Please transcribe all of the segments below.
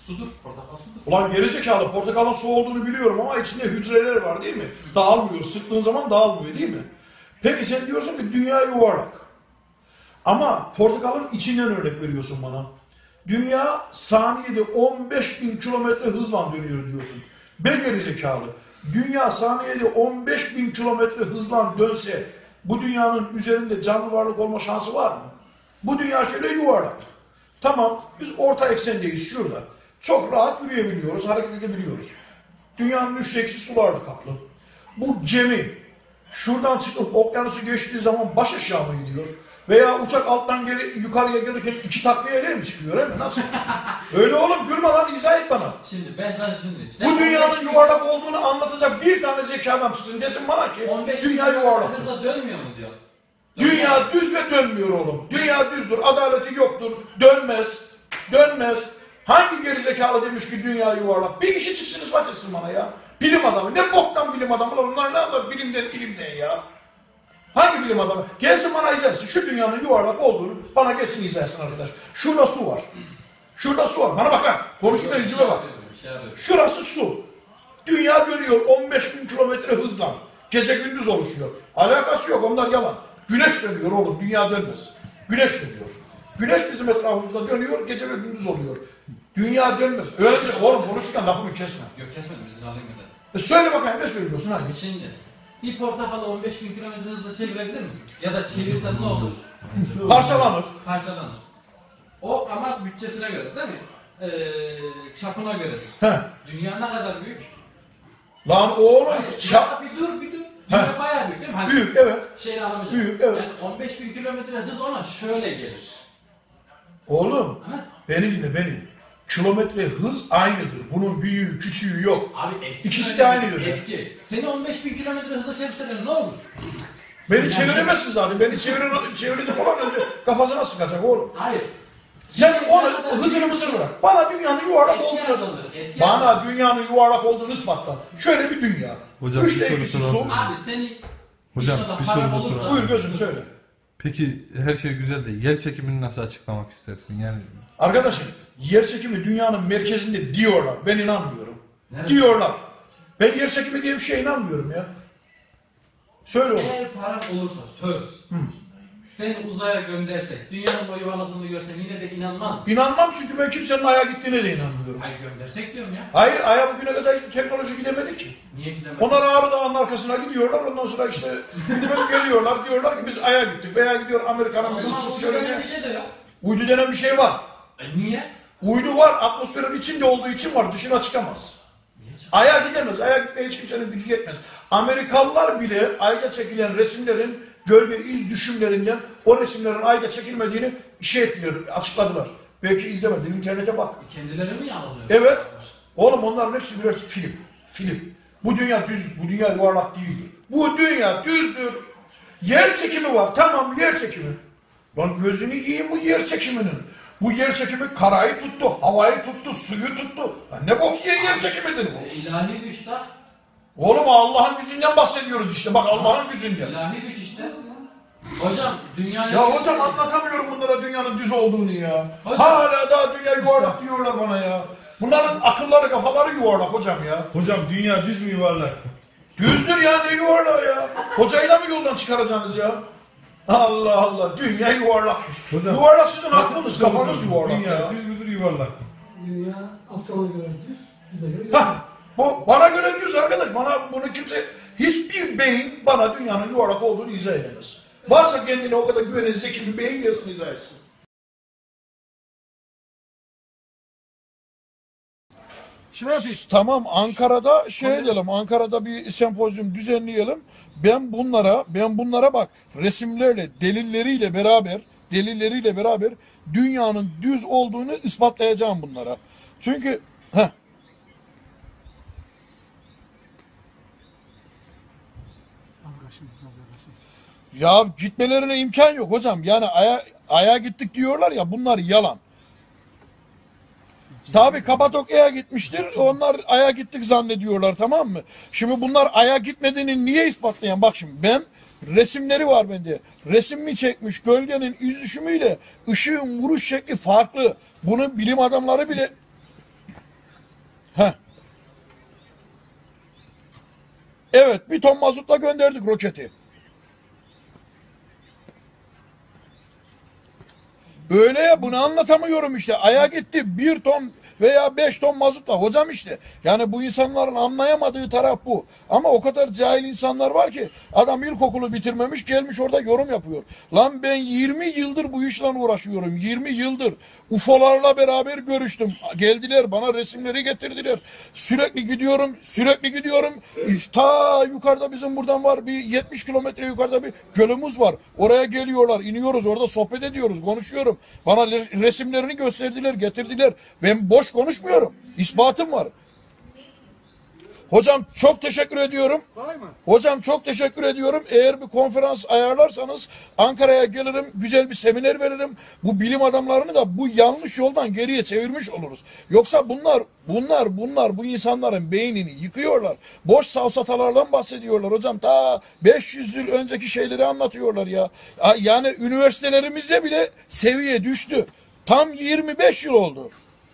Sudur. Portakal sudur. Ulan gerizekalı, portakalın su olduğunu biliyorum ama içinde hücreler var değil mi? Dağılmıyor. Sıktığın zaman dağılmıyor değil mi? Peki sen diyorsun ki dünya yuvarlak. Ama portakalın içinden örnek veriyorsun bana. Dünya saniyede 15.000 kilometre hızla dönüyor diyorsun. Be gerizekalı. Dünya saniyede 15.000 kilometre hızla dönse bu dünyanın üzerinde canlı varlık olma şansı var mı? Bu dünya şöyle yuvarlak. Tamam, biz orta eksendeyiz şurada. Çok rahat yürüyebiliyoruz, hareket edebiliyoruz. Dünyanın üçte ikisi sularla kaplı. Bu gemi şuradan çıkıp okyanusu geçtiği zaman baş aşağı mı gidiyor? Veya uçak alttan yukarıya gelirken iki takviyeyle mi çıkıyor? Değil mi? Nasıl? Öyle oğlum, gülme lan, izah et bana. Şimdi ben sana söyleyeyim. Bu dünyanın yuvarlak olduğunu anlatacak bir tane zeki adam çıksın desin bana ki dünya yuvarlak. Hızla dönmüyor mu diyor. Dünya düz ve dönmüyor oğlum. Dünya düzdür, adaleti yoktur, dönmez, dönmez. Hangi gerizekalı demiş ki dünya yuvarlak? Bir kişi çıksın ispat etsin bana ya. Bilim adamı. Ne boktan bilim adamı lan? Onlar ne anlar bilimden ilimden ya? Hangi bilim adamı? Gelsin bana izah etsin. Şu dünyanın yuvarlak olduğunu bana gelsin izah etsin arkadaş. Şurada su var. Şurada su var. Bana bakın. Konuşma yüzüme bak. Şurası su. Dünya dönüyor 15.000 kilometre hızla. Gece gündüz oluşuyor. Alakası yok, onlar yalan. Güneş dönüyor oğlum, dünya dönmez. Güneş dönüyor. Güneş bizim etrafımızda dönüyor, gece ve gündüz oluyor. Dünya dönmez. Öylece oğlum konuşurken lafımı kesme. Yok kesmedim, izin alayım bir de. Söyle bakayım, ne söylüyorsun hadi. Şimdi bir portakalı 15.000 kilometre hızla çevirebilir misin? Ya da çevirsen ne olur? Parçalanır. Parçalanır. O ama bütçesine göre değil mi? Çapına göredir. Heh. Dünya ne kadar büyük? Lan oğlum çap... Bir dur. Dünya bayağı büyük değil mi? Hani büyük, evet. Şeyle alamayacak. Büyük, evet. Yani 15.000 kilometre hız ona şöyle gelir. Oğlum, Ha? beni dinle beni. Kilometre hız aynıdır. Bunun büyüğü, küçüğü yok. Abi etki. İkisi de aynıdır. Etki. Seni 15.000 kilometre hızla çevirseler ne olur? Beni çeviremezsin zaten. Beni çevirecek olan önce kafasına sıkacak oğlum. Hayır. Sen onu hızını mısır bırak. Bana dünyanın yuvarlak olduğunu Bana dünyanın yuvarlak olduğunu ispatla. Şöyle bir dünya. Hocam, Üçte bir soru ikisi soralım. su. Abi seni Hocam, bir soru da soralım. Buyur gözüm söyle. Peki her şey güzel de yer çekimini nasıl açıklamak istersin? Yani Arkadaşım, yer çekimi dünyanın merkezinde diyorlar. Ben inanmıyorum. Nerede? Diyorlar. Ben yer çekimi diye bir şeye inanmıyorum ya. Söyle oğlum. eğer paran olursa söz. Seni uzaya göndersek, dünyanın boyu yuvarladığını görsen yine de inanmaz mısın? İnanmam çünkü ben kimsenin Ay'a gittiğine de inanmıyorum. Hayır göndersek diyorum ya. Hayır, Ay'a bugüne kadar hiçbir teknoloji gidemedi ki. Niye gidemedin? Onlar Ağrı Dağı'nın arkasına gidiyorlar, ondan sonra işte geliyorlar, diyorlar ki biz Ay'a gittik veya gidiyor Amerika'nın O zaman ıssız uydu çölüne. denen bir şey de yok. Uydu denen bir şey var. Niye? Uydu var, atmosferin içinde olduğu için var, dışına çıkamaz. Ay'a gidemez, Ay'a gitmeye hiç kimsenin gücü yetmez. Amerikalılar bile Ay'da çekilen resimlerin gölge iz düşümlerinden o resimlerin Ay'da çekilmediğini açıkladılar. Belki izlemedin, internete bak. Kendileri mi yalanıyor? Evet. Oğlum onların hepsi birer film. Film. Bu dünya düz, bu dünya yuvarlak değildir. Bu dünya düzdür. Yer çekimi var. Tamam, yer çekimi. Lan gözünü yiyeyim bu yer çekiminin. Bu yer çekimi karayı tuttu, havayı tuttu, suyu tuttu. Lan ne bok yiyen yer çekimidir bu? İlahi güç de. Oğlum Allah'ın gücünden bahsediyoruz işte. Bak Allah'ın gücünden. İlahi güç işte. Hocam dünyaya... Ya hocam anlatamıyorum bunlara dünyanın düz olduğunu ya. Hocam. Hala daha dünya yuvarlak diyorlar bana ya. Bunların akılları kafaları yuvarlak hocam ya. Hocam dünya düz mü yuvarlak? Düzdür ya, ne yuvarlağı ya. Hocayı da mı yoldan çıkaracaksınız ya? Allah Allah, dünya yuvarlakmış. Hocam, yuvarlak sizin aklınız, kafanız yuvarlak dünya ya. düz müdür yuvarlak mı? Dünya Aptal'a göre düz, bize göre Hah, yuvarlak. bu bana göre düz arkadaş. Bana bunu kimse, hiçbir beyin bana dünyanın yuvarlak olduğunu izah edemez. Varsa kendine o kadar güvenen zeki bir beyin gelsin izah etsin. Tamam, Ankara'da edelim. Ankara'da bir sempozyum düzenleyelim. Ben bunlara bak, resimlerle, delilleriyle beraber dünyanın düz olduğunu ispatlayacağım bunlara. Çünkü ya gitmelerine imkan yok hocam. Yani Ay'a gittik diyorlar ya, bunlar yalan. Tabi Kapadokya'ya gitmiştir. Onlar Ay'a gittik zannediyorlar, tamam mı? Şimdi bunlar Ay'a gitmediğini niye ispatlayan? Bak şimdi resimleri var bende. Resmimi çekmiş, gölgenin iz düşümüyle ışığın vuruş şekli farklı. Bunu bilim adamları bile Heh. Evet, bir ton mazotla gönderdik roketi. Öyle ya, bunu anlatamıyorum işte. Ay'a gitti 1 ton veya 5 ton mazotla. Hocam işte. Yani bu insanların anlayamadığı taraf bu. Ama o kadar cahil insanlar var ki adam ilkokulu bitirmemiş gelmiş orada yorum yapıyor. Lan ben 20 yıldır bu işle uğraşıyorum. 20 yıldır. UFO'larla beraber görüştüm. Geldiler bana resimleri getirdiler. Sürekli gidiyorum. Sürekli gidiyorum. Ta yukarıda bizim buradan var bir 70 kilometre yukarıda bir gölümüz var. Oraya geliyorlar. İniyoruz orada sohbet ediyoruz. Konuşuyorum. Bana resimlerini gösterdiler, getirdiler. Ben boş konuşmuyorum. İspatım var. Hocam çok teşekkür ediyorum. Hocam çok teşekkür ediyorum. Eğer bir konferans ayarlarsanız Ankara'ya gelirim. Güzel bir seminer veririm. Bu bilim adamlarını da bu yanlış yoldan geriye çevirmiş oluruz. Yoksa bunlar bu insanların beynini yıkıyorlar. Boş safsatalardan bahsediyorlar hocam. Ta 500 yıl önceki şeyleri anlatıyorlar ya. Yani üniversitelerimizde bile seviye düştü. Tam 25 yıl oldu.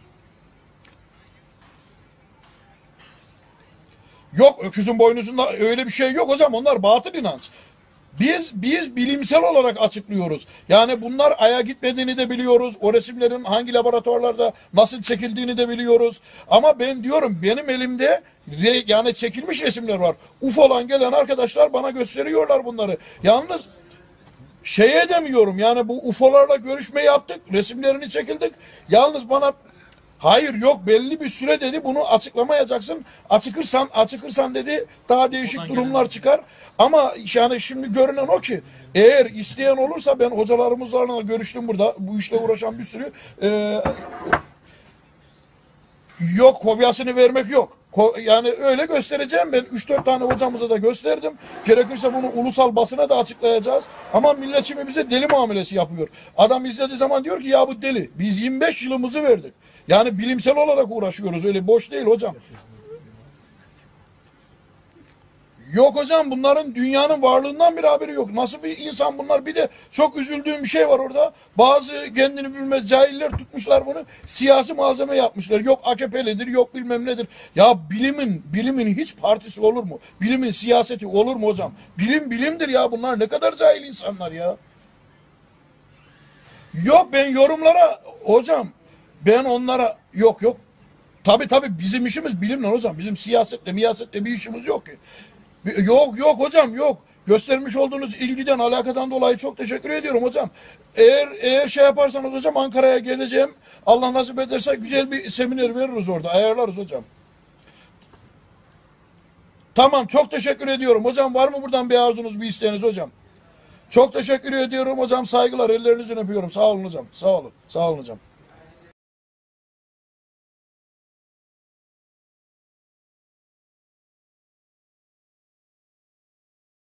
Yok, öküzün boynuzunda öyle bir şey yok hocam. Onlar batıl inanç. Biz bilimsel olarak açıklıyoruz. Yani bunlar Ay'a gitmediğini de biliyoruz. O resimlerin hangi laboratuvarlarda nasıl çekildiğini de biliyoruz. Ama ben diyorum benim elimde yani çekilmiş resimler var. UFO'dan gelen arkadaşlar bana gösteriyorlar bunları. Yalnız şeye demiyorum yani bu UFO'larla görüşme yaptık. Resimlerini çekildik. Yalnız bana hayır yok belli bir süre dedi bunu açıklamayacaksın. Açıkırsan dedi daha değişik durumlar çıkar. Ama yani şimdi görünen o ki eğer isteyen olursa ben hocalarımızla görüştüm burada. Bu işle uğraşan bir sürü yok kopyasını vermek yok. Yani öyle göstereceğim ben 3-4 tane hocamıza da gösterdim. Gerekirse bunu ulusal basına da açıklayacağız. Ama millet şimdi bize deli muamelesi yapıyor. Adam izlediği zaman diyor ki ya bu deli. Biz 25 yılımızı verdik. Yani bilimsel olarak uğraşıyoruz öyle boş değil hocam. Yok hocam bunların dünyanın varlığından bir haberi yok. Nasıl bir insan bunlar? Bir de çok üzüldüğüm bir şey var orada. Bazı kendini bilmez cahiller tutmuşlar bunu. Siyasi malzeme yapmışlar. Yok AKP'lidir, yok bilmem nedir. Ya bilimin hiç partisi olur mu? Bilimin siyaseti olur mu hocam? Bilim bilimdir ya bunlar ne kadar cahil insanlar ya. Yok ben yorumlara hocam ben onlara yok. Tabii bizim işimiz bilimle hocam. Bizim siyasetle bir işimiz yok ki. Yok hocam yok. Göstermiş olduğunuz ilgiden, alakadan dolayı çok teşekkür ediyorum hocam. Eğer şey yaparsanız hocam Ankara'ya geleceğim. Allah nasip ederse güzel bir seminer veririz orada. Ayarlarız hocam. Tamam çok teşekkür ediyorum. Hocam var mı buradan bir arzunuz, bir isteğiniz hocam? Çok teşekkür ediyorum hocam. Saygılar. Ellerinizden öpüyorum. Sağ olun hocam. Sağ olun hocam.